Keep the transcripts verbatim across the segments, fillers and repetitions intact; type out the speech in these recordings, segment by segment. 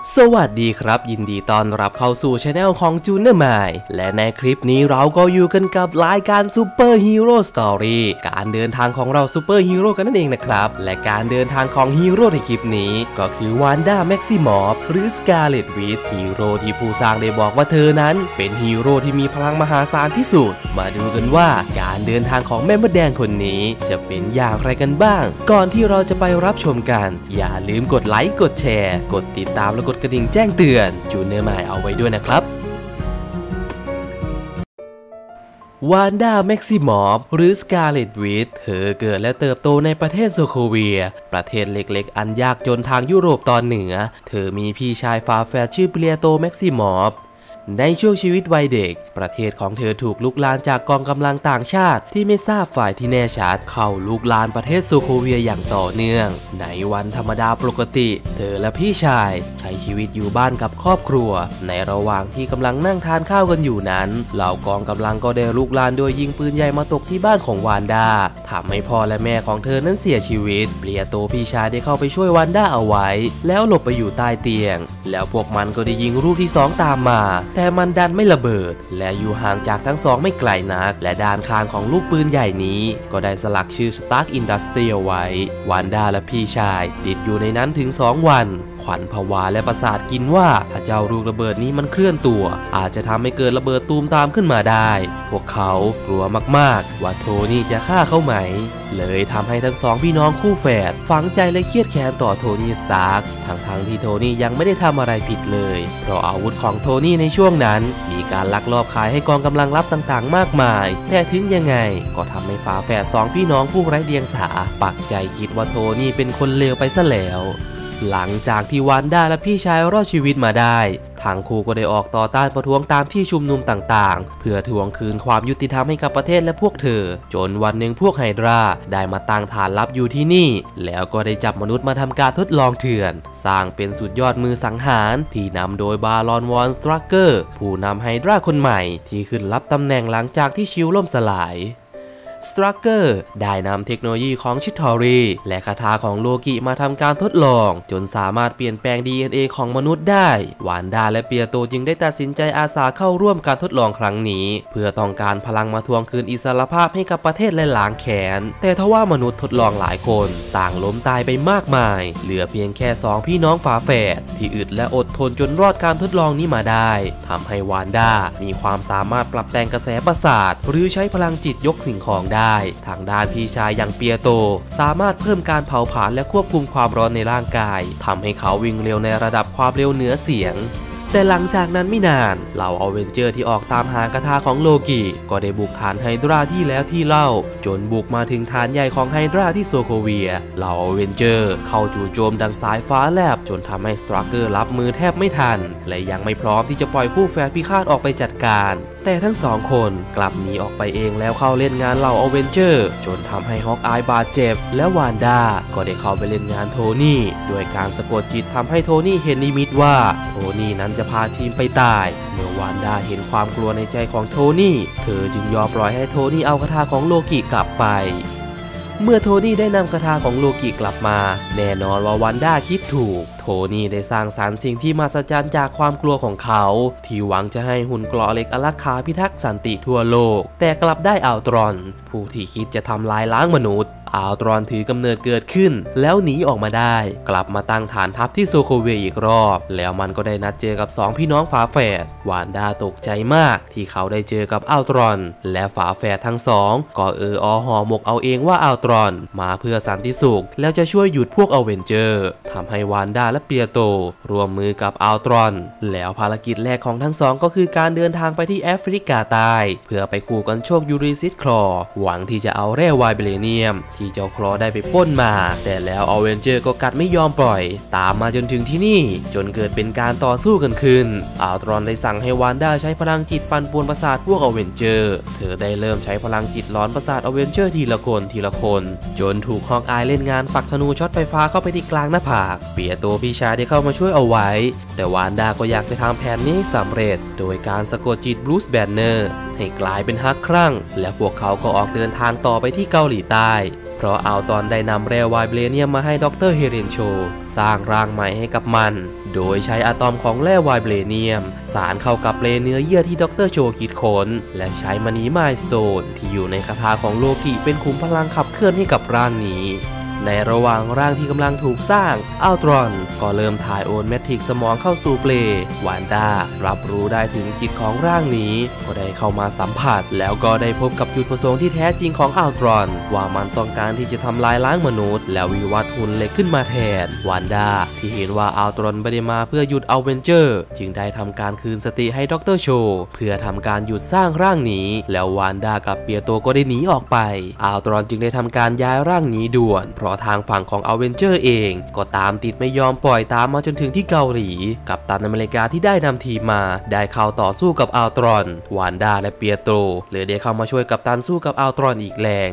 สวัสดีครับยินดีต้อนรับเข้าสู่ช anel ของจูเนอร์มายและในคลิปนี้เราก็อยู่กันกับรายการซูเปอร์ฮีโร่สตอรี่การเดินทางของเราซูเปอร์ฮีโร่กันนั่นเองนะครับและการเดินทางของฮีโร่ในคลิปนี้ก็คือวานด้าแม็กซิมอฟหรือสกาเลตวิทฮีโร่ที่ผู้สร้างได้บอกว่าเธอนั้นเป็นฮีโร่ที่มีพลังมหาศาลที่สุดมาดูกันว่าการเดินทางของแม่มดแดงคนนี้จะเป็นอย่างไรกันบ้างก่อนที่เราจะไปรับชมกันอย่าลืมกดไลค์กดแชร์กดติดตามและกดกระดิ่งแจ้งเตือนจูเนอร์มายเอาไว้ด้วยนะครับวานด้าแม็กซิมอฟหรือสกาเลตวิทเธอเกิดและเติบโตในประเทศโซโคเวียประเทศเล็กๆอันยากจนทางยุโรปตอนเหนือเธอมีพี่ชายฝาแฝดชื่อเปียโตแม็กซิมอฟในช่วงชีวิตวัยเด็กประเทศของเธอถูกลุกลามจากกองกำลังต่างชาติที่ไม่ทราบฝ่ายที่แน่ชัดเข้าลุกลามประเทศโซโคเวียอย่างต่อเนื่องในวันธรรมดาปกติเธอและพี่ชายใช้ชีวิตอยู่บ้านกับครอบครัวในระหว่างที่กำลังนั่งทานข้าวกันอยู่นั้นเหล่ากองกำลังก็ได้ลุกลามโดยยิงปืนใหญ่มาตกที่บ้านของวานด้าทำให้พ่อและแม่ของเธอนั้นเสียชีวิตเปียโตพี่ชายได้เข้าไปช่วยวานด้าเอาไว้แล้วหลบไปอยู่ใต้เตียงแล้วพวกมันก็ได้ยิงลูกที่สองตามมาแต่มันดันไม่ระเบิดและอยู่ห่างจากทั้งสองไม่ไกลนักและด้านข้างของลูกปืนใหญ่นี้ก็ได้สลักชื่อ Stark Industries เอาไว้วานด้าและพี่ชายติดอยู่ในนั้นถึงสองวันขวัญผวาและประสาทกินว่าถ้าเจ้าลูกระเบิดนี้มันเคลื่อนตัวอาจจะทำให้เกิดระเบิดตูมตามขึ้นมาได้พวกเขากลัวมากๆว่าโทนี่จะฆ่าเขาไหมเลยทำให้ทั้งสองพี่น้องคู่แฝดฝังใจและเครียดแค้นต่อโทนี่สตาร์กทั้งๆที่โทนี่ยังไม่ได้ทำอะไรผิดเลยเพราะอาวุธของโทนี่ในช่วงนั้นมีการลักลอบขายให้กองกำลังลับต่างๆมากมายแต่ถึงยังไงก็ทำให้ฝาแฝดสองพี่น้องผู้ไร้เดียงสาปักใจคิดว่าโทนี่เป็นคนเลวไปซะแล้วหลังจากที่วานด้าและพี่ชายรอดชีวิตมาได้ทั้งคู่ก็ได้ออกต่อต้านประท้วงตามที่ชุมนุมต่างๆเพื่อทวงคืนความยุติธรรมให้กับประเทศและพวกเธอจนวันหนึ่งพวกไฮดราได้มาตั้งฐานลับอยู่ที่นี่แล้วก็ได้จับมนุษย์มาทำการทดลองเถื่อนสร้างเป็นสุดยอดมือสังหารที่นำโดยบารอนวอนสตรักเกอร์ผู้นำไฮดราคนใหม่ที่ขึ้นรับตำแหน่งหลังจากที่ชิลล่มสลายสตรักเกอร์ได้นำเทคโนโลยีของชิทอรีและคาถาของโลกิมาทำการทดลองจนสามารถเปลี่ยนแปลง ดี เอ็น เอ ของมนุษย์ได้วานด้าและเปียโตจึงได้ตัดสินใจอาสาเข้าร่วมการทดลองครั้งนี้เพื่อต้องการพลังมาทวงคืนอิสรภาพให้กับประเทศและล้างแค้นแต่ทว่ามนุษย์ทดลองหลายคนต่างล้มตายไปมากมายเหลือเพียงแค่สองพี่น้องฝาแฝดที่อึดและอดทนจนรอดการทดลองนี้มาได้ทำให้วานด้ามีความสามารถปรับแต่งกระแสประสาทหรือใช้พลังจิตยกสิ่งของได้ทางด้านพี่ชายอย่างเปียโตสามารถเพิ่มการเผาผลาญและควบคุมความร้อนในร่างกายทำให้เขาวิ่งเร็วในระดับความเร็วเหนือเสียงแต่หลังจากนั้นไม่นานเหล่าอเวนเจอร์ที่ออกตามหากระทาของโลกิก็ได้บุกฐานไฮดราที่แล้วที่เล่าจนบุกมาถึงฐานใหญ่ของไฮดราที่โซโคเวียเหล่าอเวนเจอร์เข้าจู่โจมดังสายฟ้าแลบจนทำให้สตรักเกอร์รับมือแทบไม่ทันและยังไม่พร้อมที่จะปล่อยคู่แฝดพิฆาตออกไปจัดการแต่ทั้งสองคนกลับหนีออกไปเองแล้วเข้าเล่นงานเหล่าอเวนเจอร์จนทำให้ฮอกอายบาดเจ็บและวานด้าก็ได้เข้าไปเล่นงานโทนี่ด้วยการสะกดจิตทำให้โทนี่เห็นนิมิตว่าโทนี่นั้นจะพาทีมไปตายเมื่อวานด้าเห็นความกลัวในใจของโทนี่เธอจึงยอมปล่อยให้โทนี่เอาคาถาของโลกิกลับไปเมื่อโทนี่ได้นำคาถาของโลกิกลับมาแน่นอนว่าวานด้าคิดถูกโทนี่ได้สร้างสรรค์สิ่งที่มหัศจรรย์จากความกลัวของเขาที่หวังจะให้หุ่นเกราะเหล็กอารักขาพิทักษ์สันติทั่วโลกแต่กลับได้อัลตรอนผู้ที่คิดจะทำลายล้างมนุษย์อัลตรอนถือกำเนิดเกิดขึ้นแล้วหนีออกมาได้กลับมาตั้งฐานทัพที่โซโคเวียอีกรอบแล้วมันก็ได้นัดเจอกับสองพี่น้องฝาแฝดวานด้าตกใจมากที่เขาได้เจอกับอัลตรอนและฝาแฝดทั้งสองก็เอออห่อหมกเอาเองว่าอัลตรอนมาเพื่อสันติสุขแล้วจะช่วยหยุดพวกอเวนเจอร์ทำให้วานด้าและเปียโตร่วมมือกับอัลตรอนแล้วภารกิจแรกของทั้งสองก็คือการเดินทางไปที่แอฟริกาใต้เพื่อไปขู่กันโชคยูริซิสคลอหวังที่จะเอาแร่ไวเบรเนียมที่เจ้าคลอได้ไปปล้นมาแต่แล้วอเวนเจอร์ก็กัดไม่ยอมปล่อยตามมาจนถึงที่นี่จนเกิดเป็นการต่อสู้กันขึ้นอัลตรอนได้สั่งให้วานด้าใช้พลังจิตปั่นป่วนประสาทพวกอเวนเจอร์เธอได้เริ่มใช้พลังจิตหลอนประสาทอเวนเจอร์ทีละคนทีละคนจนถูกฮอกอายเล่นงานปักธนูช็อตไฟฟ้าเข้าไปที่กลางหน้าผากเปียโตพี่ชายได้เข้ามาช่วยเอาไว้แต่วานด้าก็อยากจะทำแผนนี้ให้สำเร็จโดยการสะกดจิตบรูซแบนเนอร์ให้กลายเป็นฮักครั่งและพวกเขาก็ออกเดินทางต่อไปที่เกาหลีใต้เพราะอัลตรอนได้นำแร่ไวเบรเนียมมาให้ดรเฮเรนโชสร้างร่างใหม่ให้กับมันโดยใช้อะตอมของแร่ไวเบรเนียมสารเข้ากับเลเนื้อเยื่อที่ดรโชคิดค้นและใช้มณีไมล์สโตนที่อยู่ในคาถาของโลกิเป็นขุมพลังขับเคลื่อนให้กับร่างนี้ในระหว่างร่างที่กำลังถูกสร้างอัลตรอนก็เริ่มถ่ายโอนแมทริกสมองเข้าสู่เปลวานด้ารับรู้ได้ถึงจิตของร่างนี้ก็ได้เข้ามาสัมผัสแล้วก็ได้พบกับจุดประสงค์ที่แท้จริงของอัลตรอนว่ามันต้องการที่จะทำลายล้างมนุษย์แล้ววิวัฒน์หุ่นเหล็กขึ้นมาแทนวานด้าที่เห็นว่าอัลตรอนไม่ได้มาเพื่อหยุดอเวนเจอร์จึงได้ทำการคืนสติให้ดรโชเพื่อทำการหยุดสร้างร่างนี้แล้ววานด้ากับเปียโตก็ได้หนีออกไปอัลตรอนจึงได้ทำการย้ายร่างนี้ด่วนเพราะทางฝั่งของอเวนเจอร์เองก็ตามติดไม่ยอมปล่อยตามมาจนถึงที่เกาหลีกัปตันอเมริกาที่ได้นำทีมมาได้เข้าต่อสู้กับอัลตรอนวานด้าและเปียโตรเลยได้เข้ามาช่วยกัปตันสู้กับอัลตรอนอีกแรง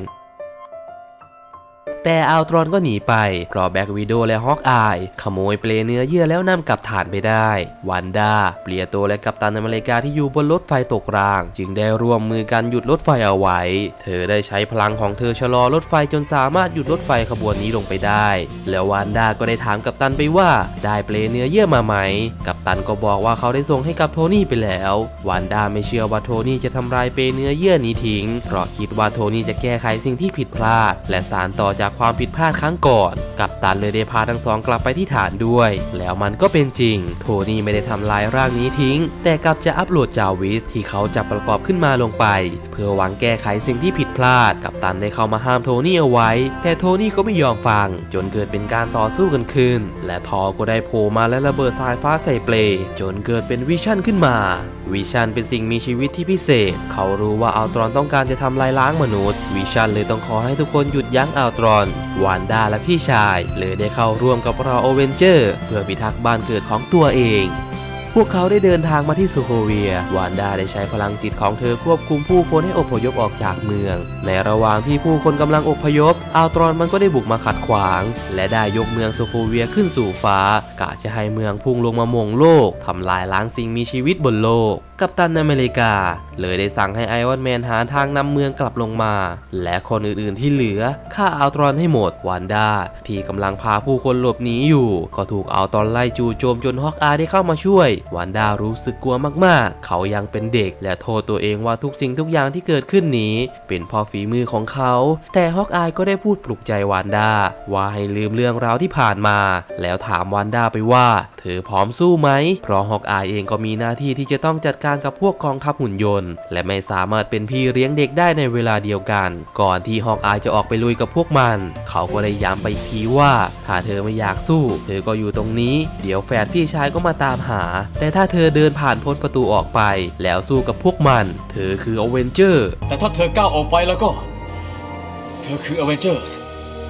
แต่อัลตรอนก็หนีไปเพราะแบ็กวิโดและฮอกอายขโมยเปลเนื้อเยื่อแล้วนำกลับฐานไปได้วันด้าเปียโตและกัปตันอเมริกาที่อยู่บนรถไฟตกรางจึงได้ร่วมมือกันหยุดรถไฟเอาไว้เธอได้ใช้พลังของเธอชะลอรถไฟจนสามารถหยุดรถไฟขบวนนี้ลงไปได้แล้ววันด้าก็ได้ถามกัปตันไปว่าได้เปลเนื้อเยื่อมาไหมกัปตันก็บอกว่าเขาได้ส่งให้กับโทนี่ไปแล้ววันด้าไม่เชื่อว่าโทนี่จะทำลายเปลเนื้อเยื่อนี้ทิ้งเพราะคิดว่าโทนี่จะแก้ไขสิ่งที่ผิดพลาดและสานต่อจากความผิดพลาดครั้งก่อนกัปตันเลยได้พาทั้งสองกลับไปที่ฐานด้วยแล้วมันก็เป็นจริงโทนี่ไม่ได้ทำลายร่างนี้ทิ้งแต่กลับจะอัปโหลดจาวิสที่เขาจับประกอบขึ้นมาลงไปเพื่อหวังแก้ไขสิ่งที่ผิดพลาดกัปตันได้เข้ามาห้ามโทนี่เอาไว้แต่โทนี่ก็ไม่ยอมฟังจนเกิดเป็นการต่อสู้กันขึ้นและทอก็ได้โผล่มาและระเบิดสายฟ้าใส่เปลจนเกิดเป็นวิชั่นขึ้นมาวิชั่นเป็นสิ่งมีชีวิตที่พิเศษเขารู้ว่าอัลตรอนต้องการจะทำลายล้างมนุษย์วิชั่นเลยต้องขอให้ทุกคนหยุดยั้งอัลตรอนวานด้าและพี่ชายเลยได้เข้าร่วมกับเราอเวนเจอร์เพื่อพิทักษ์บ้านเกิดของตัวเองพวกเขาได้เดินทางมาที่โซโคเวียวานด้าได้ใช้พลังจิตของเธอควบคุมผู้คนให้อพยพออกจากเมืองในระหว่างที่ผู้คนกำลังอพยพอัลตรอนมันก็ได้บุกมาขัดขวางและได้ยกเมืองโซโคเวียขึ้นสู่ฟ้ากะจะให้เมืองพุ่งลงมาหม่งโลกทำลายล้างสิ่งมีชีวิตบนโลกกัปตันอเมริกาเลยได้สั่งให้ไอออนแมนหาทางนำเมืองกลับลงมาและคนอื่นๆที่เหลือฆ่าอัลตรอนให้หมดวานด้าที่กำลังพาผู้คนหลบหนีอยู่ก็ถูกอัลตรอนไล่จู่โจมจนฮอกอายได้เข้ามาช่วยวานด้ารู้สึกกลัวมากๆเขายังเป็นเด็กและโทษตัวเองว่าทุกสิ่งทุกอย่างที่เกิดขึ้นนี้เป็นเพราะฝีมือของเขาแต่ฮอกอายก็ได้พูดปลุกใจวานด้าว่าให้ลืมเรื่องราวที่ผ่านมาแล้วถามวานด้าไปว่าเธอพร้อมสู้ไหมเพราะฮอกอายเองก็มีหน้าที่ที่จะต้องจัดการกับพวกกองทัพหุ่นยนต์และไม่สามารถเป็นพี่เลี้ยงเด็กได้ในเวลาเดียวกันก่อนที่ฮอกอายจะออกไปลุยกับพวกมันเขาก็ได้ย้ำไปอีกทีว่าถ้าเธอไม่อยากสู้เธอก็อยู่ตรงนี้เดี๋ยวแฝดพี่ชายก็มาตามหาแต่ถ้าเธอเดินผ่านพ้นประตูออกไปแล้วสู้กับพวกมันเธอคืออเวนเจอร์แต่ถ้าเธอก้าวออกไปแล้วก็เธอคืออเวนเจอร์ส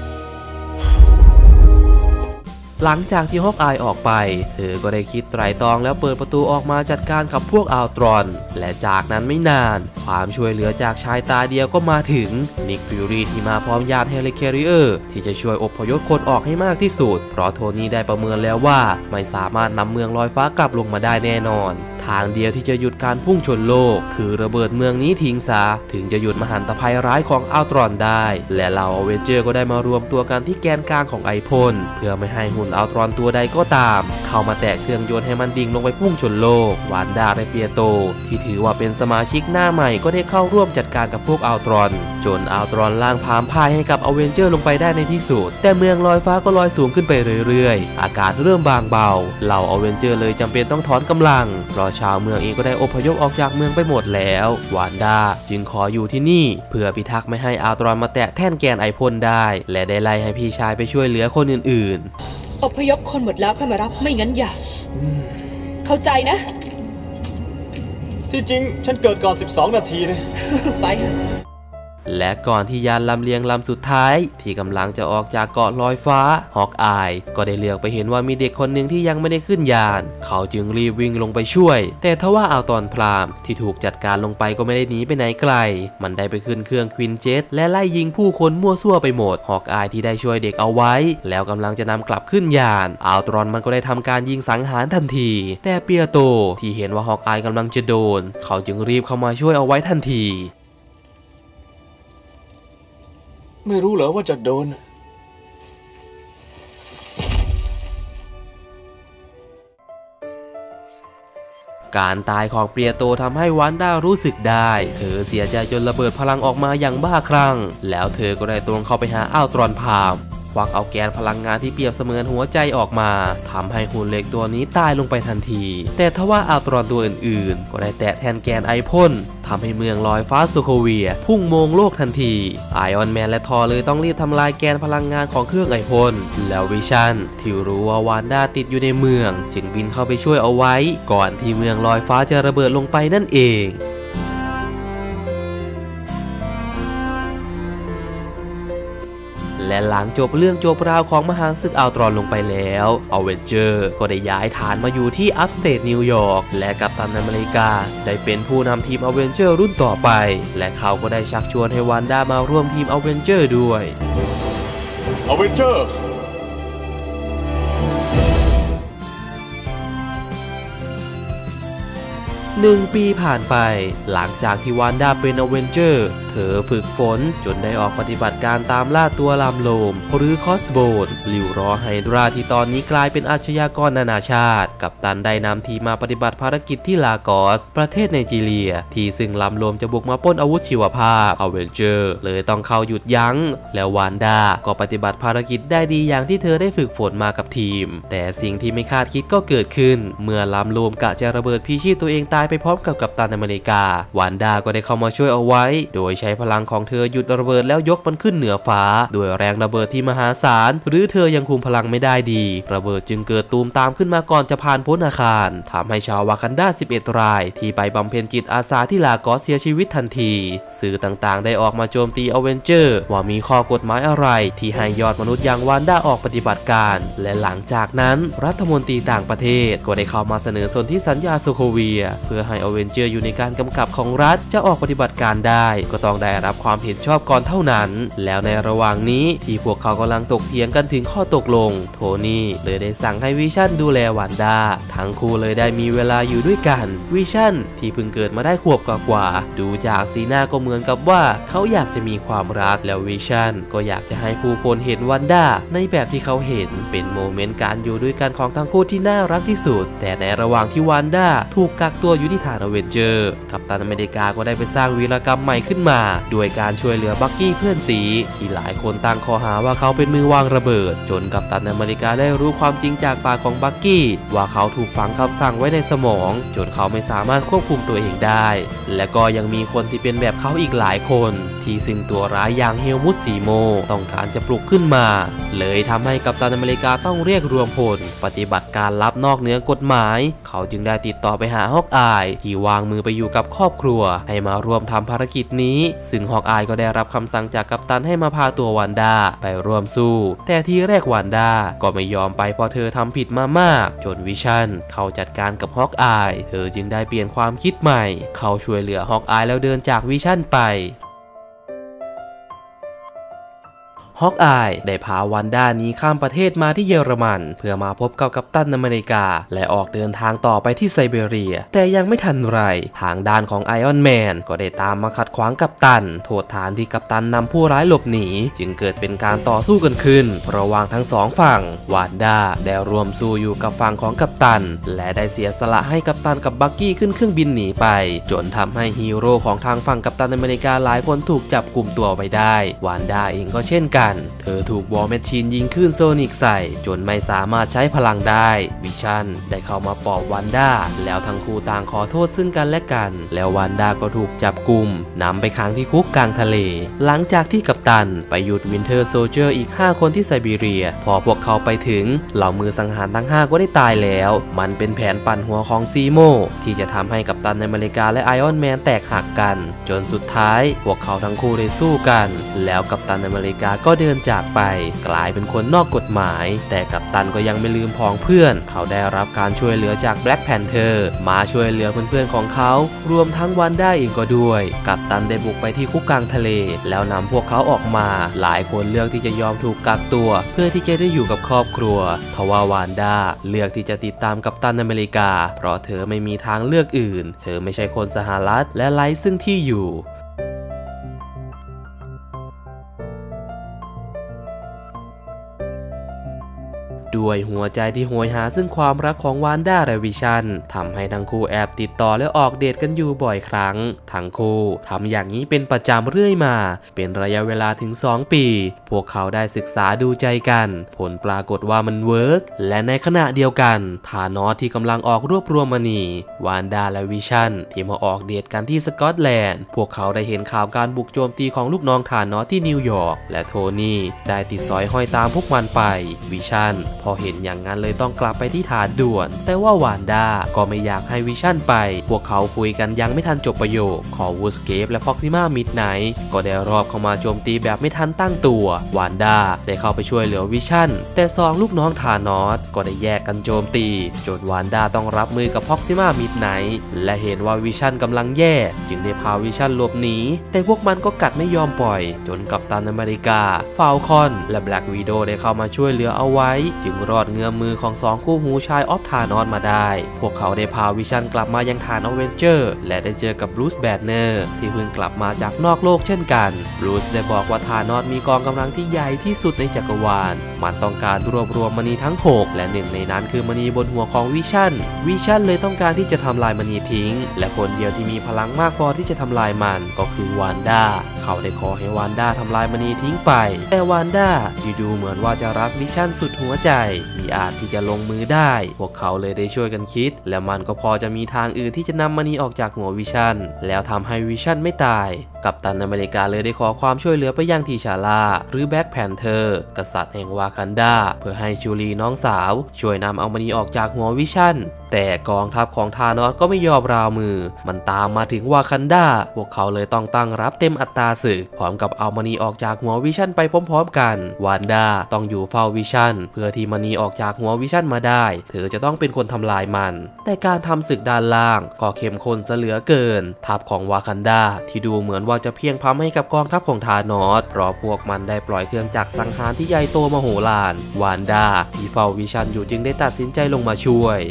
หลังจากที่ฮอกอายออกไปเธอก็ได้คิดไตร่ตรองแล้วเปิดประตูออกมาจัดการกับพวกอัลตรอนและจากนั้นไม่นานความช่วยเหลือจากชายตาเดียวก็มาถึงนิกฟิวรีที่มาพร้อมยานเฮลิคอปเตอร์ที่จะช่วยอพยพคนออกให้มากที่สุดเพราะโทนี่ได้ประเมินแล้วว่าไม่สามารถนำเมืองลอยฟ้ากลับลงมาได้แน่นอนทางเดียวที่จะหยุดการพุ่งชนโลกคือระเบิดเมืองนี้ทิ้งซะถึงจะหยุดมหันตภัยร้ายของอัลตรอนได้และเหล่าอเวนเจอร์ก็ได้มารวมตัวกันที่แกนกลางของไอพ่นเพื่อไม่ให้หุ่นอัลตรอนตัวใดก็ตามเข้ามาแตะเครื่องยนต์ให้มันดิ่งลงไปพุ่งชนโลกวานด้าและเปียโตที่ถือว่าเป็นสมาชิกหน้าใหม่ก็ได้เข้าร่วมจัดการกับพวกอัลตรอนจนอัลตรอนล่างพามพ่ายให้กับอเวนเจอร์ลงไปได้ในที่สุดแต่เมืองลอยฟ้าก็ลอยสูงขึ้นไปเรื่อยๆอากาศเริ่มบางเบาเหล่าอเวนเจอร์เลยจำเป็นต้องถอนกำลังเพราะชาวเมืองเองก็ได้อพยพออกจากเมืองไปหมดแล้ววานด้าจึงขออยู่ที่นี่เพื่อพิทักษ์ไม่ให้อัลตรอนมาแตะแท่นแกนไอพ่นได้และได้ไล่ให้พี่ชายไปช่วยเหลือคนอื่นๆอพยพคนหมดแล้วค่อยมารับไม่งั้นอย่าเข้าใจนะที่จริงฉันเกิดก่อนสิบสองนาทีนะไปและก่อนที่ยานลำเลียงลำสุดท้ายที่กำลังจะออกจากเกาะลอยฟ้าฮอกอายก็ได้เลือกไปเห็นว่ามีเด็กคนหนึ่งที่ยังไม่ได้ขึ้นยานเขาจึงรีบวิ่งลงไปช่วยแต่ทว่าอัลตรอนพรามที่ถูกจัดการลงไปก็ไม่ได้หนีไปไหนไกลมันได้ไปขึ้นเครื่องควินเจ็ตและไล่ยิงผู้คนมั่วซั่วไปหมดฮอกอายที่ได้ช่วยเด็กเอาไว้แล้วกำลังจะนำกลับขึ้นยานอัลตรอนมันก็ได้ทำการยิงสังหารทันทีแต่เปียโตที่เห็นว่าฮอกอายกำลังจะโดนเขาจึงรีบเข้ามาช่วยเอาไว้ทันทีไม่รู้เหรอว่าจะโดนการตายของเปียโตทำให้วันด้ารู้สึกได้เธอเสียใจจนระเบิดพลังออกมาอย่างบ้าคลั่งแล้วเธอก็ได้ตรงเข้าไปหาอัลตรอนพามควักเอาแกนพลังงานที่เปรียบเสมือนหัวใจออกมาทำให้หุ่นเหล็กตัวนี้ตายลงไปทันทีแต่ทว่าอัลตรอนตัวอื่นๆก็ได้แตะแทนแกนไอพ่นทำให้เมืองลอยฟ้าโซโคเวียพุ่งโมงโลกทันทีไอออนแมนและทอเลยต้องรีบทำลายแกนพลังงานของเครื่องไอพ่นแล้ววิชั่นที่รู้ว่าวานด้าติดอยู่ในเมืองจึงบินเข้าไปช่วยเอาไว้ก่อนที่เมืองลอยฟ้าจะระเบิดลงไปนั่นเองและหลังจบเรื่องจบราวของมหาศึกอัลตรอนลงไปแล้วอเวนเจอร์ก็ได้ย้ายฐานมาอยู่ที่อัพสเตทนิวยอร์กและกัปตันอเมริกาได้เป็นผู้นำทีมอเวนเจอร์รุ่นต่อไปและเขาก็ได้ชักชวนให้วันด้ามาร่วมทีมอเวนเจอร์ด้วย Avengers หนึ่งปีผ่านไปหลังจากที่วันด้าเป็นอเวนเจอร์เธอฝึกฝนจนได้ออกปฏิบัติการตามล่าตัวลามโลมหรือคอสโบนลิวรอไฮดราที่ตอนนี้กลายเป็นอาชญากรนานาชาติกัปตันได้นำทีมมาปฏิบัติภารกิจที่ลากอสประเทศไนจีเรียที่ซึ่งลามโลมจะบุกมาปล้นอาวุธชีวภาพอเวนเจอร์เลยต้องเข้าหยุดยั้งแล้ววันด้าก็ปฏิบัติภารกิจได้ดีอย่างที่เธอได้ฝึกฝนมากับทีมแต่สิ่งที่ไม่คาดคิดก็เกิดขึ้นเมื่อลามโลมกะจะระเบิดพีชีพตัวเองตายไปพร้อมกับกัปตันอเมริกาวันด้าก็ได้เข้ามาช่วยเอาไว้โดยใช้พลังของเธอหยุดระเบิดแล้วยกมันขึ้นเหนือฟ้าด้วยแรงระเบิดที่มหาศาลหรือเธอยังคุมพลังไม่ได้ดีระเบิดจึงเกิดตูมตามขึ้นมาก่อนจะผ่านพ้นอาคารทำให้ชาววากันดาสิบเอ็ดรายที่ไปบำเพ็ญจิตอาสาที่ลากอสเสียชีวิตทันทีสื่อต่างๆได้ออกมาโจมตีอเวนเจอร์ว่ามีข้อกฎหมายอะไรที่ให้ยอดมนุษย์อย่างวันด้าออกปฏิบัติการและหลังจากนั้นรัฐมนตรีต่างประเทศก็ได้เข้ามาเสนอสนธิสัญญาโซโคเวียเพื่อให้อเวนเจอร์อยู่ในการกำกับของรัฐจะออกปฏิบัติการได้ก็ต้องได้รับความเห็นชอบก่อนเท่านั้นแล้วในระหว่างนี้ที่พวกเขากำลังตกเถียงกันถึงข้อตกลงโทนี่เลยได้สั่งให้วิชั่นดูแลวันด้าทั้งคู่เลยได้มีเวลาอยู่ด้วยกันวิชั่นที่เพิ่งเกิดมาได้ขวบกว่าๆดูจากสีหน้าก็เหมือนกับว่าเขาอยากจะมีความรักแล้ววิชั่นก็อยากจะให้ผู้คนเห็นวันด้าในแบบที่เขาเห็นเป็นโมเมนต์การอยู่ด้วยกันของทั้งคู่ที่น่ารักที่สุดแต่ในระหว่างที่วันด้าถูกกักตัวอยู่ที่ฐานอเวนเจอร์กัปตันอเมริกาก็ได้ไปสร้างวีรกรรมใหม่ขึ้นมาด้วยการช่วยเหลือบักกี้เพื่อนสีที่หลายคนตั้งข้อหาว่าเขาเป็นมือวางระเบิดจนกัปตันอเมริกาได้รู้ความจริงจากปากของบักกี้ว่าเขาถูกฝังคำสั่งไว้ในสมองจนเขาไม่สามารถควบคุมตัวเองได้และก็ยังมีคนที่เป็นแบบเขาอีกหลายคนที่ซึ่งตัวร้ายอย่างเฮลมุตซีโมต้องการจะปลุกขึ้นมาเลยทำให้กัปตันอเมริกาต้องเรียกรวมพลปฏิบัติการลับนอกเหนือกฎหมายเขาจึงได้ติดต่อไปหาฮอกอายที่วางมือไปอยู่กับครอบครัวให้มาร่วมทำภารกิจนี้ซึ่งฮอกอายก็ได้รับคำสั่งจากกัปตันให้มาพาตัววันด้าไปร่วมสู้แต่ทีแรกวันด้าก็ไม่ยอมไปเพราะเธอทำผิดมามากจนวิชั่นเขาจัดการกับฮอกอายเธอจึงได้เปลี่ยนความคิดใหม่เขาช่วยเหลือฮอกอายแล้วเดินจากวิชั่นไปฮอกอายได้พาวันด้าหนีข้ามประเทศมาที่เยอรมันเพื่อมาพบกับกัปตันอเมริกาและออกเดินทางต่อไปที่ไซบีเรียแต่ยังไม่ทันไรทางด้านของไอออนแมนก็ได้ตามมาขัดขวางกัปตันโทษฐานที่กัปตันนำผู้ร้ายหลบหนีจึงเกิดเป็นการต่อสู้กันขึ้นระหว่างทั้งสองฝั่งวันด้าได้รวมสู้อยู่กับฝั่งของกัปตันและได้เสียสละให้กัปตันกับบักกี้ขึ้นเครื่องบินหนีไปจนทำให้ฮีโร่ของทางฝั่งกัปตันอเมริกาหลายคนถูกจับกลุ่มตัวไว้ได้วันด้าเองก็เช่นกันเธอถูกวอร์แมชชีนยิงคลื่นโซนิกใส่จนไม่สามารถใช้พลังได้วิชั่นได้เข้ามาปลอบวันด้าแล้วทั้งคู่ต่างขอโทษซึ่งกันและกันแล้ววันด้าก็ถูกจับกุมนำไปขังที่คุกกลางทะเลหลังจากที่กัปตันไปหยุดวินเทอร์โซลเจอร์อีกห้าคนที่ไซบีเรียพอพวกเขาไปถึงเหล่ามือสังหารทั้งห้าก็ได้ตายแล้วมันเป็นแผนปั่นหัวของซีโมที่จะทำให้กัปตันอเมริกาและไอออนแมนแตกหักกันจนสุดท้ายพวกเขาทั้งคู่ได้สู้กันแล้วกัปตันอเมริกาก็เดินจากไปกลายเป็นคนนอกกฎหมายแต่กัปตันก็ยังไม่ลืมพ้องเพื่อนเขาได้รับการช่วยเหลือจากแบล็กแพนเทอร์มาช่วยเหลือเพื่อนๆของเขารวมทั้งวันด้าเองก็ด้วยกัปตันได้บุกไปที่คุกกลางทะเลแล้วนำพวกเขาออกมาหลายคนเลือกที่จะยอมถูกกักตัวเพื่อที่จะได้อยู่กับครอบครัวทว่าวานด้าเลือกที่จะติดตามกัปตันอเมริกาเพราะเธอไม่มีทางเลือกอื่นเธอไม่ใช่คนสหรัฐและไร้ซึ่งที่อยู่ด้วยหัวใจที่โหยหาซึ่งความรักของวานด้าและวิชั่นทำให้ทั้งคู่แอบติดต่อและออกเดทกันอยู่บ่อยครั้งทั้งคู่ทำอย่างนี้เป็นประจำเรื่อยมาเป็นระยะเวลาถึงสองปีพวกเขาได้ศึกษาดูใจกันผลปรากฏว่ามันเวิร์กและในขณะเดียวกันธานอสที่กำลังออกรวบรวมมณีวานด้าและวิชั่นที่มาออกเดทกันที่สกอตแลนด์พวกเขาได้เห็นข่าวการบุกโจมตีของลูกน้องธานอสที่นิวยอร์กและโทนี่ได้ติดสอยห้อยตามพวกมันไปวิชั่นพอเห็นอย่างนั้นเลยต้องกลับไปที่ฐานด่วนแต่ว่าวานด้าก็ไม่อยากให้วิชั่นไปพวกเขาคุยกันยังไม่ทันจบประโยคขอวูดสเคปและฟ็อกซิม่ามิดไนท์ก็ได้รอบเข้ามาโจมตีแบบไม่ทันตั้งตัววานด้าได้เข้าไปช่วยเหลือวิชั่นแต่สองลูกน้องธานอสก็ได้แยกกันโจมตีจนวานด้าต้องรับมือกับฟ็อกซิม่ามิดไนท์และเห็นว่าวิชั่นกำลังแย่จึงได้พาวิชั่นหลบหนีแต่พวกมันก็กัดไม่ยอมปล่อยจนกัปตันอเมริกาฟาลคอนและแบล็กวีโดได้เข้ามาช่วยเหลือเอาไว้จึงรอดเงื้อมมือของสองคู่หูชายออฟธานอสมาได้พวกเขาได้พาวิชั่นกลับมายังฐานอเวนเจอร์และได้เจอกับบรูซแบนเนอร์ที่เพิ่งกลับมาจากนอกโลกเช่นกันบรูซได้บอกว่าธานอสมีกองกำลังที่ใหญ่ที่สุดในจักรวาลมันต้องการรวบรวมมณีทั้งหกและหนึ่งในนั้นคือมณีบนหัวของวิชั่นวิชั่นเลยต้องการที่จะทำลายมณีทิ้งและคนเดียวที่มีพลังมากพอที่จะทำลายมันก็คือวานด้าเขาได้ขอให้วานด้าทำลายมณีทิ้งไปแต่วานด้าดูเหมือนว่าจะรักวิชั่นสุดหัวใจมีอาจที่จะลงมือได้พวกเขาเลยได้ช่วยกันคิดและมันก็พอจะมีทางอื่นที่จะนำมณีออกจากหัววิชั่นแล้วทำให้วิชั่นไม่ตายกัปตันอเมริกาเลยได้ขอความช่วยเหลือไปยังทีชาร่าหรือแบ็คแพนเทอร์กษัตริย์แห่งวากันดาเพื่อให้จูลีน้องสาวช่วยนำเอามณีออกจากหัววิชั่นแต่กองทัพของธานอสก็ไม่ยอมราวมือมันตามมาถึงวากันดาพวกเขาเลยต้องตั้งรับเต็มอัตราศึกพร้อมกับเอามณีออกจากหัววิชั่นไปพร้อมๆกันวานด้าต้องอยู่เฝ้าวิชั่นเพื่อที่มณีออกจากหัววิชั่นมาได้เธอจะต้องเป็นคนทำลายมันแต่การทำศึกด้านล่างก็เข้มข้นซะเหลือเกินทัพของวากันดาที่ดูเหมือนว่าจะเพียงพร้ำให้กับกองทัพของธานอสเพราะพวกมันได้ปล่อยเครื่องจักรสังหารที่ใหญ่โตมโหฬารวานด้าที่เฝ้าวิชั่นอยู่จึงได้ตัดสินใจลงมาช่วย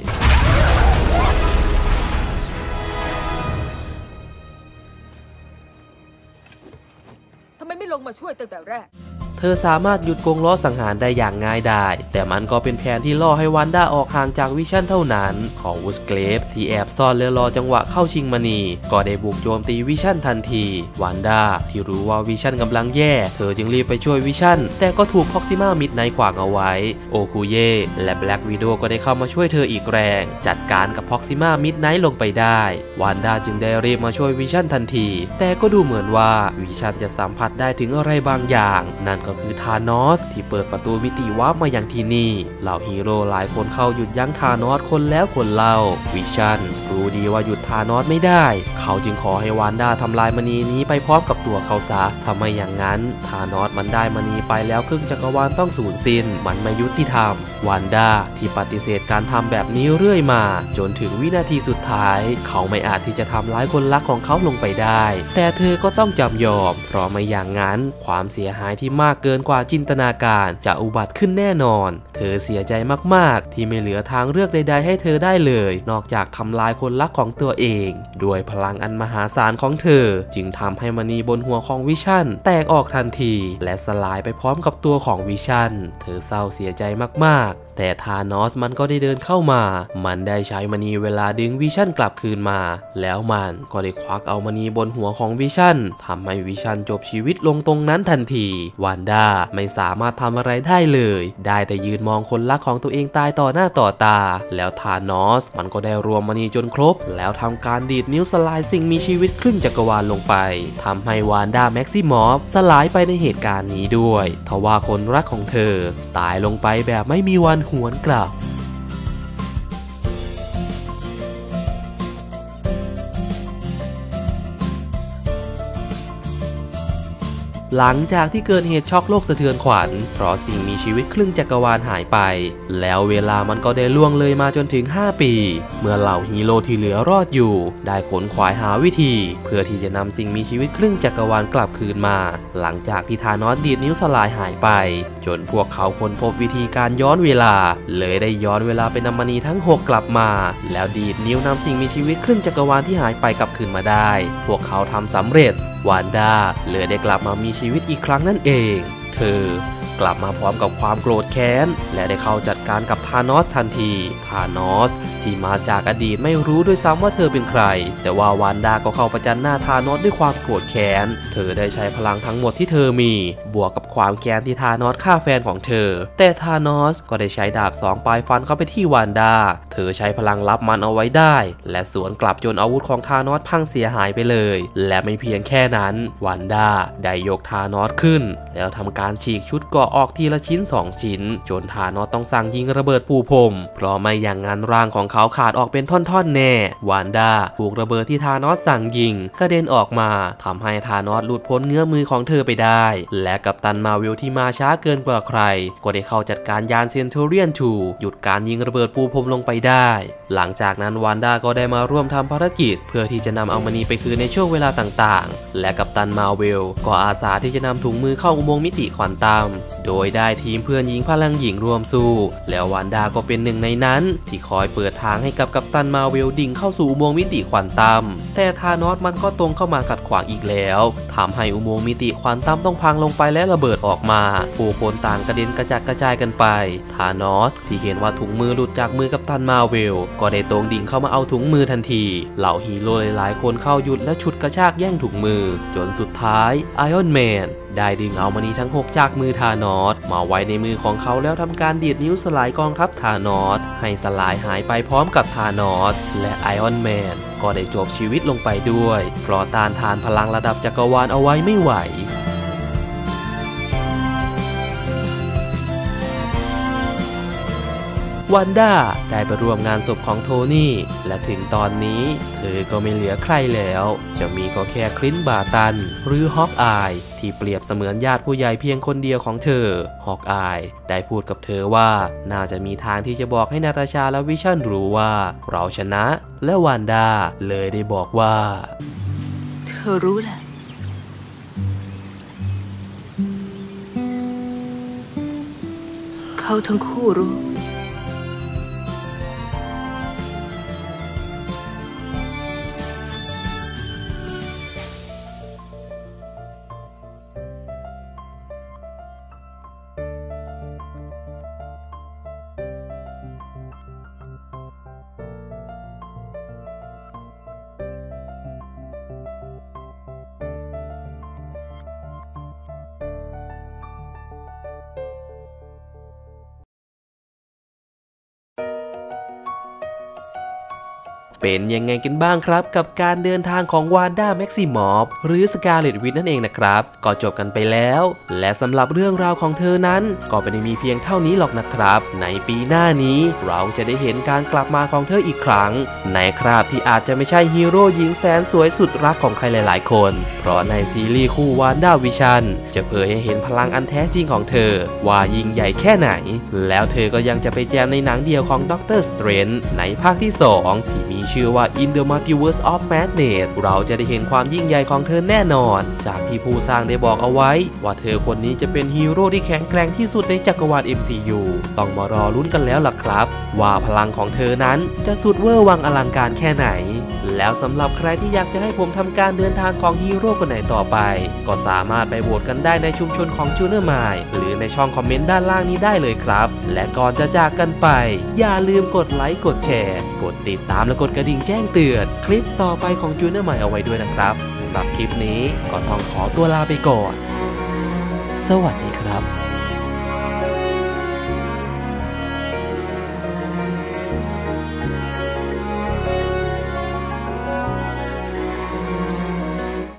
ทำไมไม่ลงมาช่วยตั้งแต่แรกเธอสามารถหยุดกงล้อสังหารได้อย่างง่ายดายแต่มันก็เป็นแผนที่ล่อให้วันด้าออกห่างจากวิชั่นเท่านั้นของวูดสเกรฟที่แอบซ่อนและรอจังหวะเข้าชิงมณีก็ได้บุกโจมตีวิชั่นทันทีวันด้าที่รู้ว่าวิชั่นกำลังแย่เธอจึงรีบไปช่วยวิชั่นแต่ก็ถูกพ็อกซิม่ามิดไนท์ขวางเอาไว้โอคุเย่และแบล็กวิโดก็ได้เข้ามาช่วยเธออีกแรงจัดการกับพ็อกซิม่ามิดไนท์ลงไปได้วันด้าจึงได้รีบมาช่วยวิชั่นทันทีแต่ก็ดูเหมือนว่าวิชั่นจะสัมผัสได้ถึงอะไรบางอย่างนั่นก็คือธานอสที่เปิดประตูมิติวาร์ปมาอย่างที่นี่เหล่าฮีโร่หลายคนเข้าหยุดยั้งธานอสคนแล้วคนเล่าวิชั่นรู้ดีว่าหยุดธานอสไม่ได้เขาจึงขอให้วานด้าทำลายมณีนี้ไปพร้อมกับตัวเขาซะทำไมอย่างนั้นธานอสมันได้มณีไปแล้วครึ่งจักรวาลต้องสูญสิ้นมันไม่ยุติธรรมวานด้าที่ปฏิเสธการทำแบบนี้เรื่อยมาจนถึงวินาทีสุดท้ายเขาไม่อาจที่จะทำร้ายคนรักของเขาลงไปได้แต่เธอก็ต้องจำยอมเพราะไม่อย่างนั้นความเสียหายที่มากเกินกว่าจินตนาการจะอุบัติขึ้นแน่นอนเธอเสียใจมากๆที่ไม่เหลือทางเลือกใดๆให้เธอได้เลยนอกจากทำลายคนรักของตัวเองด้วยพลังอันมหาศาลของเธอจึงทำให้มณีบนหัวของวิชั่นแตกออกทันทีและสลายไปพร้อมกับตัวของวิชั่นเธอเศร้าเสียใจมากๆแต่ธานอสมันก็ได้เดินเข้ามามันได้ใช้มณีเวลาดึงวิชั่นกลับคืนมาแล้วมันก็ได้ควักเอามณีบนหัวของวิชั่นทำให้วิชั่นจบชีวิตลงตรงนั้นทันทีวานด้าไม่สามารถทำอะไรได้เลยได้แต่ยืนมองคนรักของตัวเองตายต่อหน้าต่อตาแล้วธานอสมันก็ได้รวมมณีจนครบแล้วทำการดีดนิ้วสลายสิ่งมีชีวิตครึ่งจักรวาลลงไปทำให้วานด้าแม็กซิมอฟสลายไปในเหตุการณ์นี้ด้วยทว่าคนรักของเธอตายลงไปแบบไม่มีวันหวนกลับหลังจากที่เกิดเหตุช็อกโลกสะเทือนขวัญเพราะสิ่งมีชีวิตครึ่งจักรวาลหายไปแล้วเวลามันก็ได้ล่วงเลยมาจนถึงห้าปีเมื่อเหล่าฮีโร่ที่เหลือรอดอยู่ได้ขนขวายหาวิธีเพื่อที่จะนำสิ่งมีชีวิตครึ่งจักรวาลกลับคืนมาหลังจากที่ธานอสดีดนิ้วสลายหายไปจนพวกเขาค้นพบวิธีการย้อนเวลาเลยได้ย้อนเวลาไปนำมณีทั้งหกกลับมาแล้วดีดนิ้วนำสิ่งมีชีวิตครึ่งจักรวาลที่หายไปกลับคืนมาได้พวกเขาทำสำเร็จวานด้าเลยได้กลับมามีชีวิตอีกครั้งนั่นเองเธอกลับมาพร้อมกับความโกรธแค้นและได้เข้าจัดการกับธานอสทันทีธานอสที่มาจากอดีตไม่รู้ด้วยซ้ำว่าเธอเป็นใครแต่ว่าวานดาก็เข้าประจันหน้าธานอสด้วยความโกรธแค้นเธอได้ใช้พลังทั้งหมดที่เธอมีบวกกับความแค้นที่ธานอสฆ่าแฟนของเธอแต่ธานอสก็ได้ใช้ดาบสองปลายฟันเข้าไปที่วานดาเธอใช้พลังลับมันเอาไว้ได้และสวนกลับจนอาวุธของธานอสพังเสียหายไปเลยและไม่เพียงแค่นั้นวานดาได้ยกธานอสขึ้นแล้วทำการฉีกชุดเกราะออกทีละชิ้นสองชิ้นจนธานอสต้องสั่งยิงระเบิดปูพรมเพราะไม่อย่างนั้นร่างของเขาขาดออกเป็นท่อนๆแน่วานดาถูกระเบิดที่ธานอสสั่งยิงกระเด็นออกมาทำให้ธานอสหลุดพ้นเงื้อมือของเธอไปได้และกัปตันมาร์เวลที่มาช้าเกินกว่าใครก็ได้เข้าจัดการยานเซนทูเรียนทูหยุดการยิงระเบิดปูพรมลงไปได้หลังจากนั้นวานดาก็ได้มาร่วมทำภารกิจเพื่อที่จะนำเอามณีไปคืนในช่วงเวลาต่างๆและกัปตันมาร์เวลก็อาสาที่จะนำถุงมือเข้าอุโมงค์มิติควอนตัมโดยได้ทีมเพื่อนหญิงพลังหญิงรวมสู้แล้ววานดาก็เป็นหนึ่งในนั้นที่คอยเปิดทางให้กับกัปตันมาร์เวลดิ่งเข้าสู่อุโมงค์มิติควอนตัมแต่ธานอสมันก็ตรงเข้ามาขัดขวางอีกแล้วทำให้อุโมงค์มิติควอนตัมต้องพังลงไปและระเบิดออกมาผู้คนต่างกระเด็นกระจัดกระจายกันไปธานอสที่เห็นว่าถุงมือหลุดจากมือกัปตันมาร์เวลก็ได้ตรงดิ่งเข้ามาเอาถุงมือทันทีเหล่าฮีโร่หลายๆคนเข้าหยุดและฉุดกระชากแย่งถุงมือจนสุดท้ายไอออนแมนได้ดึงเอามณีทั้งหกจากมือธานอสมาไว้ในมือของเขาแล้วทำการดีดนิ้วสลายกองทัพธานอสให้สลายหายไปพร้อมกับธานอสและไอออนแมนก็ได้จบชีวิตลงไปด้วยเพราะต้านทานพลังระดับจักรวาลเอาไว้ไม่ไหววันด้าได้ไปร่วมงานศพของโทนี่และถึงตอนนี้เธอก็ไม่เหลือใครแล้วจะมีก็แค่คลินต์บาตันหรือฮอกอายที่เปรียบเสมือนญาติผู้ใหญ่เพียงคนเดียวของเธอฮอกอายได้พูดกับเธอว่าน่าจะมีทางที่จะบอกให้นาตาชาและวิชั่นรู้ว่าเราชนะและวันด้าเลยได้บอกว่าเธอรู้แหละเขาทั้งคู่รู้เป็นยังไงกันบ้างครับกับการเดินทางของวานด้าแม็กซิมอฟหรือสกาเลตวิทนั่นเองนะครับก็จบกันไปแล้วและสำหรับเรื่องราวของเธอนั้นก็ไม่ได้มีเพียงเท่านี้หรอกนะครับในปีหน้านี้เราจะได้เห็นการกลับมาของเธออีกครั้งในคราบที่อาจจะไม่ใช่ฮีโร่หญิงแสนสวยสุดรักของใครหลายๆคนเพราะในซีรีส์คู่วานด้าวิชั่นจะเผยให้เห็นพลังอันแท้จริงของเธอว่ายิ่งใหญ่แค่ไหนแล้วเธอก็ยังจะไปแจมในหนังเดียวของด็อกเตอร์สเตรนจ์ในภาคที่สองที่มีชื่อว่า In the Multiverse of Madness เราจะได้เห็นความยิ่งใหญ่ของเธอแน่นอนจากที่ผู้สร้างได้บอกเอาไว้ว่าเธอคนนี้จะเป็นฮีโร่ที่แข็งแกร่งที่สุดในจักรวาล เอ็ม ซี ยู ต้องมารอลุ้นกันแล้วล่ะครับว่าพลังของเธอนั้นจะสุดเวอร์วังอลังการแค่ไหนแล้วสำหรับใครที่อยากจะให้ผมทำการเดินทางของฮีโร่คนไหนต่อไปก็สามารถไปโหวตกันได้ในชุมชนของจูเนอร์มายหรือในช่องคอมเมนต์ด้านล่างนี้ได้เลยครับและก่อนจะจากกันไปอย่าลืมกดไลค์กดแชร์กดติดตามและกดกระดิ่งแจ้งเตือนคลิปต่อไปของจูเนอร์มายเอาไว้ด้วยนะครับสำหรับคลิปนี้ก็ต้องขอตัวลาไปก่อนสวัสดีครับ